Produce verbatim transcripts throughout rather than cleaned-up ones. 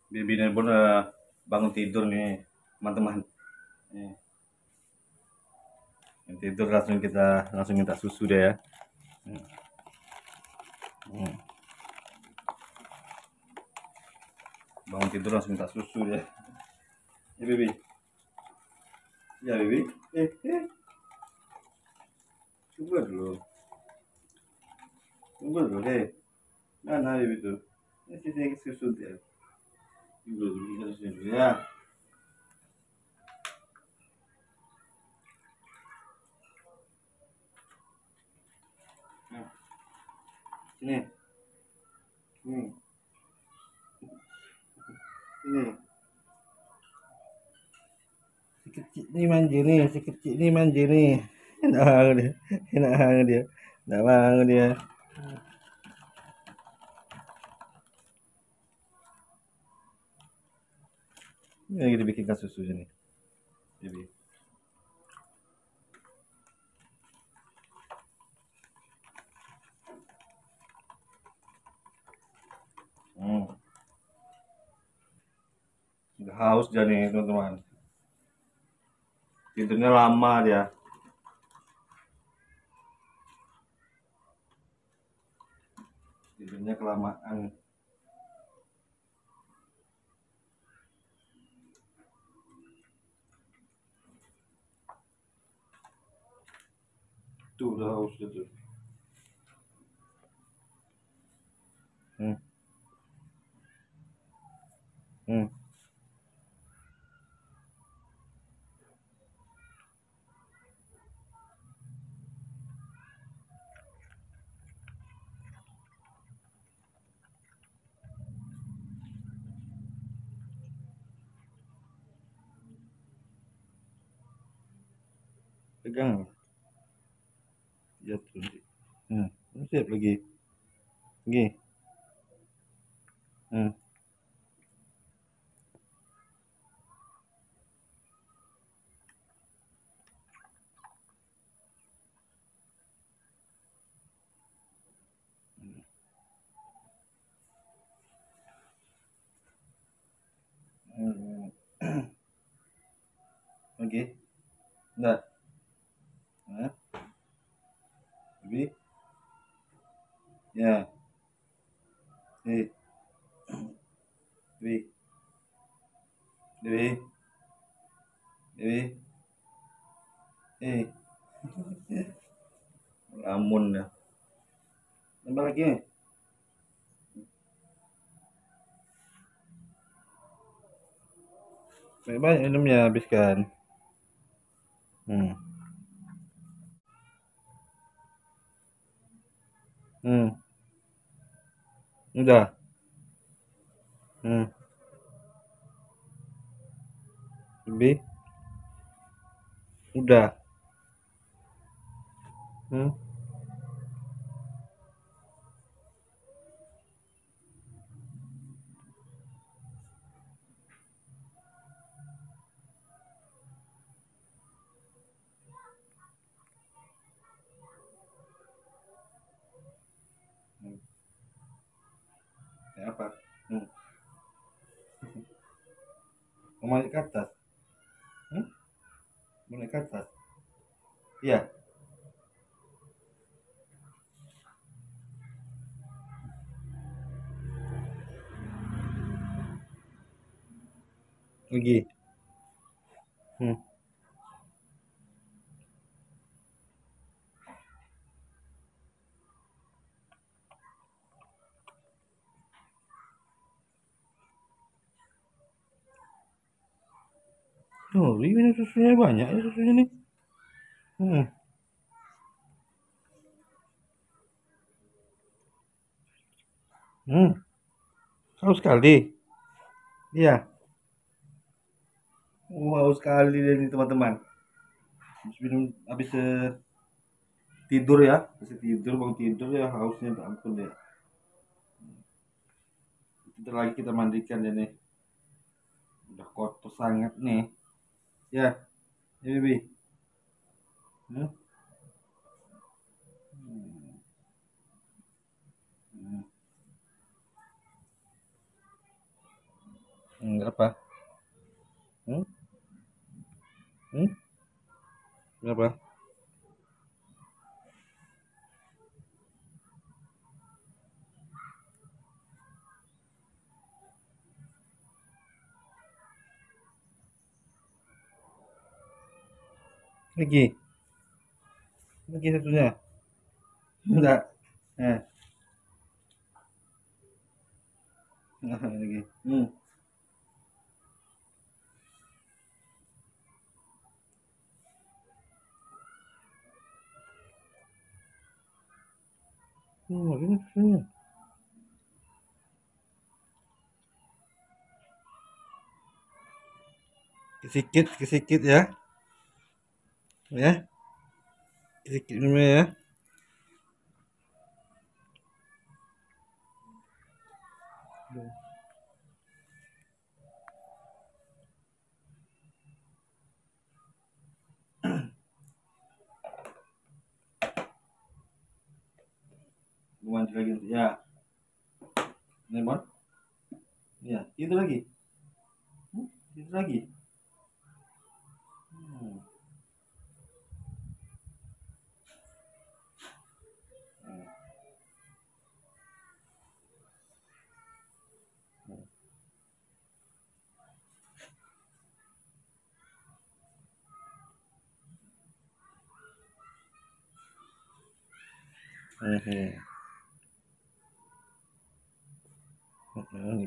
Bibi pun uh, bangun tidur nih, teman-teman. Nih, yang tidur langsung kita langsung minta susu deh ya. Hmm. Bangun tidur langsung minta susu deh. Ya Bibi. Ya Bibi. Eh, eh. Coba dulu. Coba dulu deh. Mana Bibi tuh? Ini sini susu dia. Coba dulu kita susu dulu ya. Nah, sini. Hmm. Ini. Si kecil ini manja nih, si kecil ini manja nih. Enak banget dia. Enak banget dia. Enak banget dia. Ini lagi dibikinkan susu sini. Bibi. Hmm. Udah haus dia nih teman-teman. Tidurnya lama dia. Tidurnya kelamaan. Tuh udah haus gitu. Hmm. Hmm. Pegang. Jatuh. Hmm. Siap lagi. Lagi. Hmm. Hmm. Oke. Enggak. Hah? Bibi. Ya. Eh. Bibi. Bibi. Bibi. Eh. Lamun dah. Tambah lagi. Banyak minumnya habiskan. Hmm. Hmm. Udah. Hmm. Bibi. Udah. Hmm. Hmm. Ya, apa? Hmm. Mau naik ke atas? Hmm? Mau naik ke atas? Iya. Lagi. Hmm. Oh, ini minum susunya banyak ya susunya nih. Hmm. Hmm. Haus sekali. Iya. Wow sekali deh nih teman-teman. Habis minum, habis eh, tidur ya, habis tidur bangun tidur ya hausnya tak ampun deh. Bentar lagi kita mandikan ya nih. Udah kotor sangat nih. Ya, ya Bibi. Hmm? Hmm. Enggak apa? Hmm? Hmm? Berapa? Lagi? Lagi satunya? Enggak. Eh, lagi. Hmm. Oh, ini satunya. Sedikit, sedikit ya. Ya, sedikit minum ya. Bukan lagi. Ya, ini Bon. Ya, itu lagi. Hmm? Itu lagi. Hmm. Hehe. Hmm.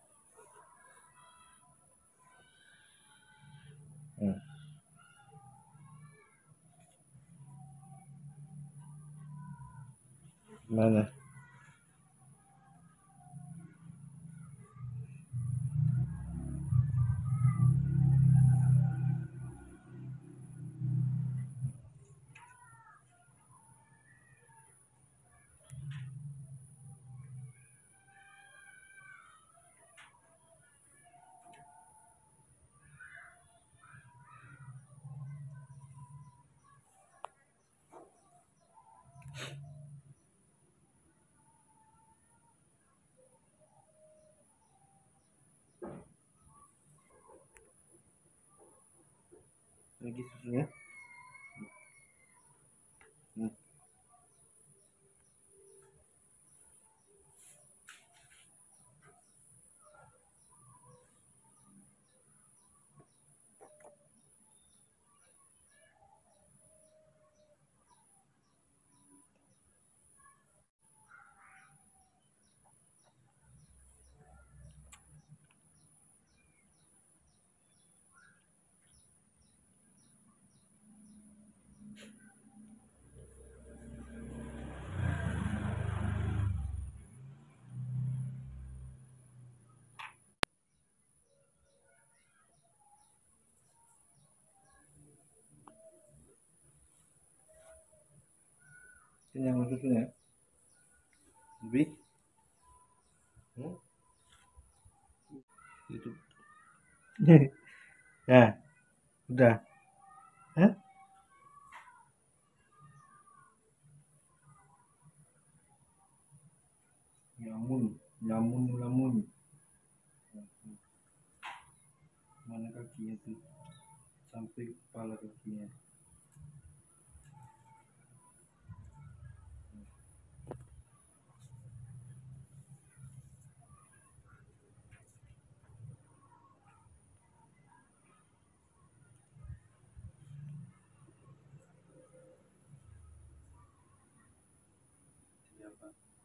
Hmm. Mana? Lagi susunya. Hmm. Kenyang susunya. Lebih. Hmm? Itu. Ya, udah. Hah? Nyamun, nyamun, nyamun. Mana kakinya tuh? Sampai kepala kakinya. Siapa?